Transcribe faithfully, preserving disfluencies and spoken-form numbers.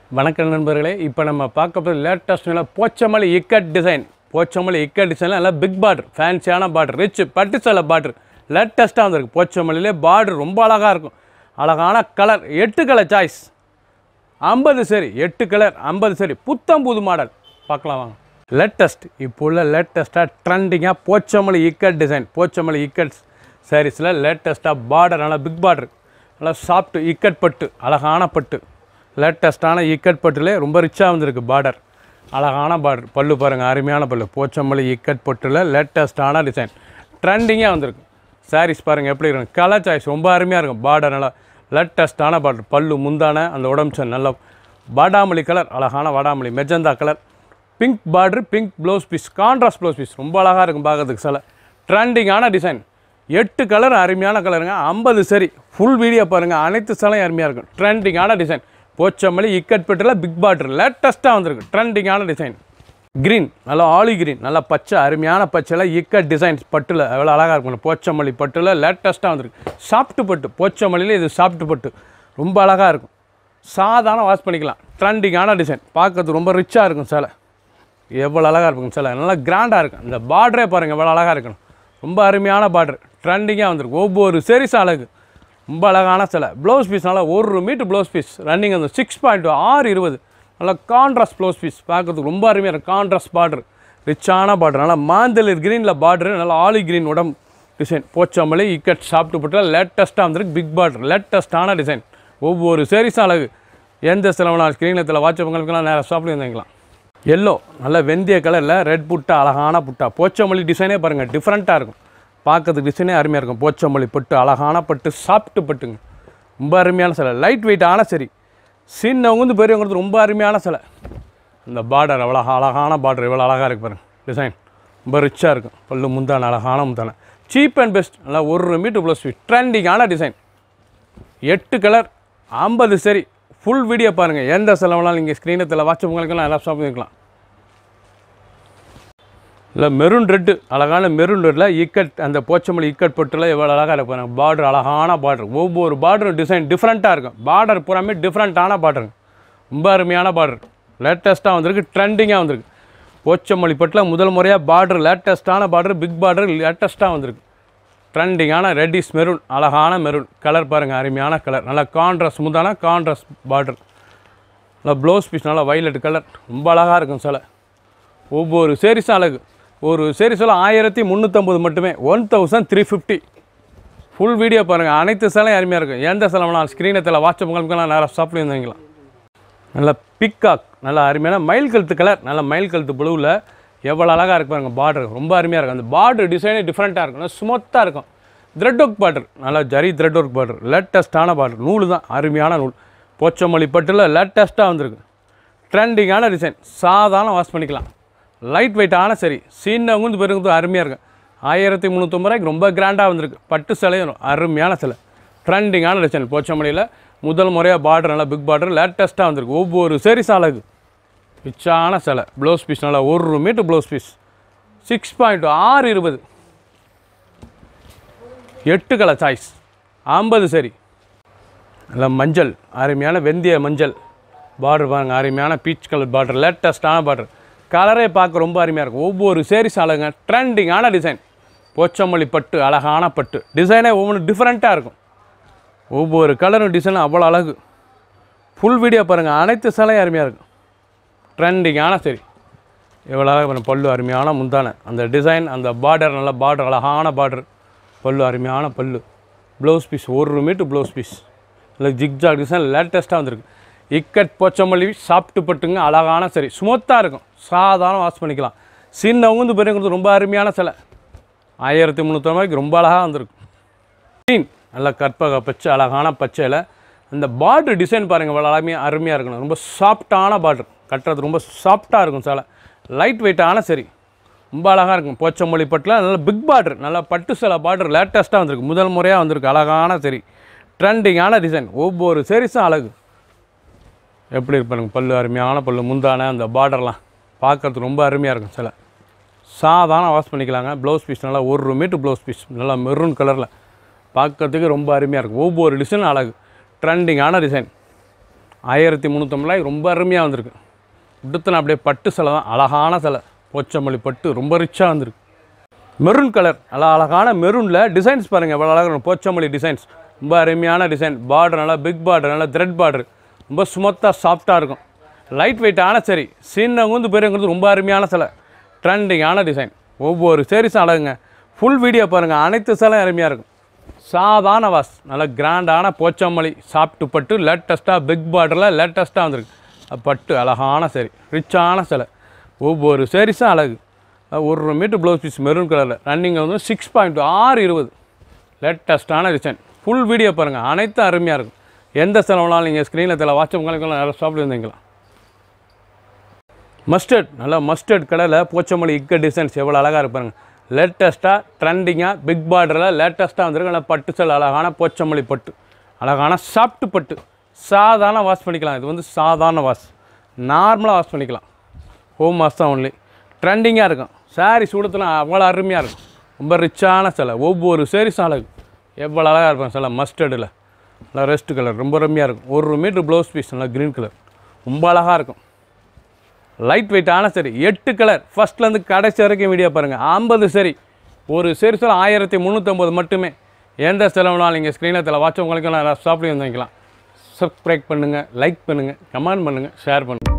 வணக்கம் நண்பர்களே, இப்போ நம்ம பார்க்க போகிற latest Pochampally ikat design. Pochampally ikat டிசைனில் நல்லா பிக் பார்டர், ஃபேன்சியான பார்டர், ரிச் பட்டு சேலை பார்டர் லேட்டஸ்ட்டாக வந்திருக்கு. போச்சம்பள்ளியிலே பார்டர் ரொம்ப அழகாக இருக்கும். அழகான கலர், எட்டு கலர் சாய்ஸ், ஐம்பது சரி, எட்டு கலர் ஐம்பது சரி, புத்தம் புது மாடல் பார்க்கலாம் வாங்க. லேட்டஸ்ட் இப்போ உள்ள லேட்டஸ்ட்டாக ட்ரெண்டிங்காக Pochampally ikat design. Pochampally ikat சாரீஸில் லேட்டஸ்ட்டாக பார்டர், நல்லா பிக் பார்டர், நல்லா சாஃப்ட் இக்கட் பட்டு, அழகான பட்டு, லேட்டஸ்ட்டான இக்கட் பட்டுலே ரொம்ப ரிச்சாக வந்திருக்கு. பார்டர் அழகான பார்டர், பல்லு பாருங்கள், அருமையான பல்லு. போச்சம்பள்ளி இக்கட் பட்டில் லேட்டஸ்ட்டான டிசைன் ட்ரெண்டிங்காக வந்திருக்கு. சாரீஸ் பாருங்கள் எப்படி இருக்கும், கலர் சாய்ஸ் ரொம்ப அருமையாக இருக்கும். பார்டர் நல்லா லேட்டஸ்ட்டான பார்டர், பல்லு முந்தான அந்த உடம்பு நல்ல வாடாமல்லி கலர், அழகான வாடாமல்லி magenta colour, pink border, pink blouse piece, contrast blouse piece ரொம்ப அழகாக இருக்கும் பார்க்கறதுக்கு. சில ட்ரெண்டிங்கான டிசைன், எட்டு கலர் அருமையான கலருங்க, ஐம்பது சரி. ஃபுல் வீடியோ பாருங்கள், அனைத்து சிலையும் அருமையாக இருக்கும். ட்ரெண்டிங்கான டிசைன் போச்சம்பள்ளி இக்கட் பட்டில் பிக் பார்டர் லேட்டஸ்ட்டாக வந்திருக்கு. ட்ரெண்டிங்கான டிசைன், க்ரீன் நல்லா ஆலி க்ரீன், நல்லா பச்சை அருமையான பச்சையில் இக்கட் டிசைன்ஸ் பட்டில் எவ்வளோ அழகாக இருக்கும். போச்சம்பள்ளி பட்டில் லேட்டஸ்ட்டாக வந்திருக்கு. சாஃப்ட் பட்டு, போச்சம்பள்ளியில் இது சாஃப்ட் பட்டு ரொம்ப அழகாக இருக்கும். சாதாரண வாஷ் பண்ணிக்கலாம். ட்ரெண்டிங்கான டிசைன், பார்க்கறது ரொம்ப ரிச்சாக இருக்கும். சேலை எவ்வளோ அழகாக இருக்கும். சேலை நல்லா கிராண்டாக இருக்கும். இந்த பார்டரே பாருங்கள் எவ்வளோ அழகாக இருக்கணும். ரொம்ப அருமையான பார்டர், ட்ரெண்டிங்காக வந்திருக்கு. ஒவ்வொரு சாரீஸ் அழகு, ரொம்ப அழகான சிலை. ப்ளவுஸ் பீஸ் நல்லா ஒரு மீட்டர் ப்ளவுஸ் பீஸ் ரன்னிங் அந்த சிக்ஸ் பாயிண்ட் ஆறு இருபது நல்லா கான்ட்ராஸ்ட் ப்ளவுஸ் பீஸ் பார்க்கறதுக்கு ரொம்ப அருமையாக இருக்கும். கான்ட்ராஸ்ட் பார்டர், ரிச்சான பார்டர், நல்லா மாந்தளிர் க்ரீனில் பார்டரு, நல்லா ஆலி க்ரீன் உடம்பு டிசைன். போச்சம்பள்ளி இக்கட் சாப்பிட்டு போட்டால் லேட்டஸ்ட்டாக வந்திருக்கு. பிக் பார்டர் லேட்டஸ்ட்டான டிசைன். ஒவ்வொரு சாரீஸும் அழகு. எந்த செலவுனாலும் ஸ்க்ரீனத்தில் வாட்சப்பங்களுக்கெல்லாம் நேராக ஷாப்பில் இருந்தீங்களாம். எல்லோ நல்ல வெந்தய கலரில் ரெட் புட்டா, அழகான புட்டா. போச்சம்பள்ளி டிசைனே பாருங்கள் டிஃப்ரெண்ட்டாக இருக்கும். பார்க்கறதுக்கு டிசைனே அருமையாக இருக்கும். போச்சம்பள்ளி பட்டு, அழகான பட்டு, சாப்பிட்டு பட்டுங்க, ரொம்ப அருமையான சிலை. லைட் வெயிட்டான சரி, சின்னவங்க வந்து பெரியவங்கிறது ரொம்ப அருமையான சிலை. இந்த பார்டர் அவ்வளோ அழகான பார்டர், எவ்வளோ அழகாக இருக்குது பாருங்கள். டிசைன் ரொம்ப ரிச்சாக இருக்கும். பல்லு முந்தான, அழகான முந்தான, சீப் அண்ட் பெஸ்ட், நல்லா ஒரு மீட்டர் ப்ளஸ் ஃபீட், ட்ரெண்டிங்கான டிசைன். எட்டு கலர் ஐம்பது சரி. ஃபுல் வீடியோ பாருங்கள். எந்த செலவுனாலும் நீங்கள் ஸ்க்ரீனத்தில் வாட்சப்புங்களுக்கெல்லாம் எல்லாம் ஷாப் பண்ணிக்கலாம். இல்லை மெரூன் ரெட்டு, அழகான மெரூன் ரெட்டில் இக்கட், அந்த போச்சம்பள்ளி இக்கட் பட்டில் எவ்வளோ அழகாக இருப்பாங்க. பார்டர் அழகான பார்டர், ஒவ்வொரு பார்டரும் டிசைன் டிஃப்ரெண்ட்டாக இருக்கும். பார்டர் பூராமே டிஃப்ரெண்ட்டான பார்டருங்க, ரொம்ப அருமையான பார்டர். லேட்டஸ்ட்டாக வந்திருக்கு, ட்ரெண்டிங்காக வந்திருக்கு. போச்சம்பள்ளி பட்டில் முதல் முறையாக பார்டர், லேட்டஸ்ட்டான பார்டர், பிக் பார்டர் லேட்டஸ்ட்டாக வந்திருக்கு. ட்ரெண்டிங்கான ரெட்டிஸ் மெரூன், அழகான மெரூன் கலர் பாருங்கள், அருமையான கலர். நல்லா கான்ட்ராஸ்ட் ஸ்மூத்தான கான்ட்ராஸ்ட் பார்டர். நல்லா ப்ளவுஸ் பீஸ் நல்லா வைலட் கலர், ரொம்ப அழகாக இருக்கும் சிலை. ஒவ்வொரு சாரீஸும் அழகு. ஒரு சாரீஸில் ஆயிரத்தி முந்நூற்றம்பது மட்டுமே, one thousand three fifty. Full video பாருங்கள், அனைத்து சிலையும் அருமையாக இருக்கும். எந்த சிலைனா ஸ்க்ரீனத்தில் வாட்சப்புங்களுக்கெல்லாம் நேராக ஷாப்பில் இருந்தீங்களா. நல்லா பிக்காக், நல்லா அருமையான மயில் கழுத்து கலர், நல்லா மயில் கழுத்து ப்ளூவில் எவ்வளோ அழகாக இருக்கு பாருங்கள். பார்டர் ரொம்ப அருமையாக இருக்கும். அந்த பார்டர் டிசைனே டிஃப்ரெண்ட்டாக இருக்கும், நல்லா ஸ்மூத்தாக இருக்கும். த்ரெட் ஒர்க் பார்டர், நல்லா ஜரி த்ரெட் ஒர்க் பார்டர், லேட்டஸ்ட்டான பார்டர். நூல் தான் அருமையான நூல். போச்சம்பள்ளி பட்டில் லேட்டஸ்ட்டாக வந்திருக்கு. ட்ரெண்டிங்கான டிசைன், சாதாரண வாஷ் பண்ணிக்கலாம். லைட் வெயிட்டான சரி, சீனவங்க வந்து பெருங்கிறது அருமையாக இருக்கும். ஆயிரத்தி முந்நூற்றம்பது ரூபாய்க்கு ரொம்ப கிராண்டாக வந்திருக்கு. பட்டு சிலையும் அருமையான சிலை, ட்ரெண்டிங்கான டிசைன். போச்சம்பள்ளியில் முதல் முறையாக பார்டர், நல்லா பிக் பார்டர் லேட்டஸ்ட்டாக வந்திருக்கு. ஒவ்வொரு சாரீஸ் அழகு, ரிச்சான சிலை. ப்ளவுஸ் பீஸ் நல்லா ஒரு metre blouse piece, six point ஆறு இருபது, எட்டு கலர் சாய்ஸ், ஐம்பது சரி. நல்லா மஞ்சள், அருமையான வெந்தய மஞ்சள் பார்டர் பாருங்கள், அருமையான பீச் கலர் பார்டர், லேட்டஸ்ட்டான பார்டர். கலரே பார்க்க ரொம்ப அருமையாக இருக்கும். ஒவ்வொரு சாரீஸ் அழகுங்க, ட்ரெண்டிங்கான டிசைன். போச்சம்பள்ளி பட்டு, அழகான பட்டு டிசைனே ஒவ்வொன்று டிஃப்ரெண்ட்டாக இருக்கும். ஒவ்வொரு கலரும் டிசைனும் அவ்வளோ அழகு. ஃபுல் வீடியோ பாருங்கள், அனைத்து சிலையும் அருமையாக இருக்கும். ட்ரெண்டிங்கான சரி, எவ்வளோ அழகாக பல்லு, அருமையான முந்தான அந்த டிசைன், அந்த பார்டர் நல்ல பார்டர், அழகான பார்டர், பல்லு அருமையான பல்லு. ப்ளவுஸ் பீஸ் ஒரு மீட்டர் ப்ளவுஸ் பீஸ், இல்லை ஜிக்ஜாக் டிசைன் லேட்டஸ்ட்டாக வந்திருக்கு. இக்கட் போச்சம்பள்ளி சாப்பிட்டு பட்டுங்க, அழகான சரி, ஸ்மூத்தாக இருக்கும். சாதாரண வாஷ் பண்ணிக்கலாம். சின்னவங்க வந்து பெரியவங்களுக்கு ரொம்ப அருமையான சிலை. ஆயிரத்தி முந்நூற்றி ரூபாய்க்கு ரொம்ப அழகாக வந்திருக்கு. க்ரீன் நல்லா கற்பக பச்சை, அழகான பச்சையில் அந்த பார்டர் டிசைன் பாருங்கள், இவ்வளோ அருமையாக அருமையாக இருக்கணும். ரொம்ப சாஃப்டான பார்டர், கட்டுறது ரொம்ப சாஃப்டாக இருக்கும் சிலை. லைட் வெயிட்டான சரி, ரொம்ப அழகாக இருக்கும். போச்சம்பள்ளி பட்டில் நல்லா பிக் பார்டர், நல்லா பட்டு சிலை பார்டர் லேட்டஸ்ட்டாக வந்திருக்கு. முதல் முறையாக வந்திருக்கு. அழகான சரி, ட்ரெண்டிங்கான டிசைன். ஒவ்வொரு சாரீஸும் அழகு. எப்படி இருப்பாருங்க, பல்லு அருமையான பல்லு, முந்தான அந்த பார்டர்லாம் பார்க்கறதுக்கு ரொம்ப அருமையாக இருக்கும் சிலை. சாதாரண வாஷ் பண்ணிக்கலாங்க. ப்ளவுஸ் பீஸ் நல்லா ஒரு மீட்டர் ப்ளவுஸ் பீஸ், நல்லா மெரூன் கலரில் பார்க்கறதுக்கு ரொம்ப அருமையாக இருக்கும். ஒவ்வொரு டிசைனும் அழகு. ட்ரெண்டிங்கான டிசைன். ஆயிரத்தி முந்நூற்றம்பது ரூபாய் ரொம்ப அருமையாக வந்திருக்கு. உடுத்தின அப்படியே பட்டு சிலை தான், அழகான சிலை, போச்சம்பள்ளி பட்டு ரொம்ப ரிச்சாக வந்திருக்கு. மெரூன் கலர், நல்லா அழகான மெரூனில் டிசைன்ஸ் பாருங்கள் எவ்வளோ அழகாக இருக்கும். போச்சம்பள்ளி டிசைன்ஸ் ரொம்ப அருமையான டிசைன். பார்டர் நல்லா பிக் பார்டர், நல்லா த்ரெட் பார்டர், ரொம்ப ஸ்மூத்தாக சாஃப்டாக இருக்கும். லைட் வெயிட்டான சரி, சின்னவங்க பெரியவங்கிறது ரொம்ப அருமையான சிலை, ட்ரெண்டிங்கான டிசைன். ஒவ்வொரு சேரீஸும் அழகுங்க. ஃபுல் வீடியோ பாருங்கள், அனைத்து சிலை அருமையாக இருக்கும். சாதாரண வாஸ், நல்ல கிராண்டான போச்சம்பள்ளி சாப்பிட்டு பட்டு லேட்டஸ்ட்டாக பிக் பார்டரில் லேட்டஸ்ட்டாக வந்திருக்கு. பட்டு அழகான சரி, ரிச்சான சிலை. ஒவ்வொரு சேரீஸும் அழகு. ஒரு மீட்டர் ப்ளவுஸ் பீஸ் மெரூன் கலரில் ரன்னிங் வந்து சிக்ஸ் பாயிண்ட் ஆறு இருபது லேட்டஸ்ட்டான டிசைன். ஃபுல் வீடியோ பாருங்கள், அனைத்தும் அருமையாக இருக்கும். எந்த செலவுனாலும் நீங்கள் ஸ்க்ரீனில் தெரியல வாட்ஸ்அப் உங்களுக்கு நிறைய ஷாப்பில் இருந்தீங்களா. மஸ்டர்ட், நல்லா மஸ்டர்ட் கலரில் போச்சம்பள்ளி இக்கட் டிசைன்ஸ் எவ்வளோ அழகாக இருப்பாருங்க. லேட்டஸ்ட்டாக ட்ரெண்டிங்காக பிக் பார்டரில் லேட்டஸ்ட்டாக வந்திருக்கு. நல்லா பட்டு செல், அழகான போச்சம்பள்ளி பட்டு, அழகான சாஃப்ட் பட்டு. சாதாரண வாஷ் பண்ணிக்கலாம். இது வந்து சாதாரண வாஷ், நார்மலாக வாஷ் பண்ணிக்கலாம். ஹோம் வாஷ் தான் ஒன்லி. ட்ரெண்டிங்காக இருக்கும். சாரீ சூடத்தில் அவ்வளோ அருமையாக இருக்கும். ரொம்ப ரிச்சான சிலை. ஒவ்வொரு சேரீஸும் அழகு, எவ்வளோ அழகாக இருக்கும் சிலை. மஸ்டர்டில் நல்லா ரெஸ்ட் கலர் ரொம்ப அருமையாக இருக்கும். ஒரு மீட்ரு ப்ளவுஸ் பீஸ் நல்லா க்ரீன் கலர் ரொம்ப அழகாக இருக்கும். லைட் வெயிட்டான சரி, எட்டு கலர் ஃபஸ்ட்லேருந்து கடைசி வரைக்கும் வீடியோ பாருங்கள். ஐம்பது சரி, ஒரு சேரீஸில் ஆயிரத்தி முந்நூற்றம்பது மட்டுமே. எந்த செலவுனாலும் நீங்கள் ஸ்க்ரீனில் தெரியல வாட்ஸ்அப் உங்களுக்கு நான் ஷாப்லேயும் வந்துக்கலாம். சப்ஸ்கிரைப் பண்ணுங்கள், லைக் பண்ணுங்கள், கமெண்ட் பண்ணுங்கள், ஷேர் பண்ணுங்கள்.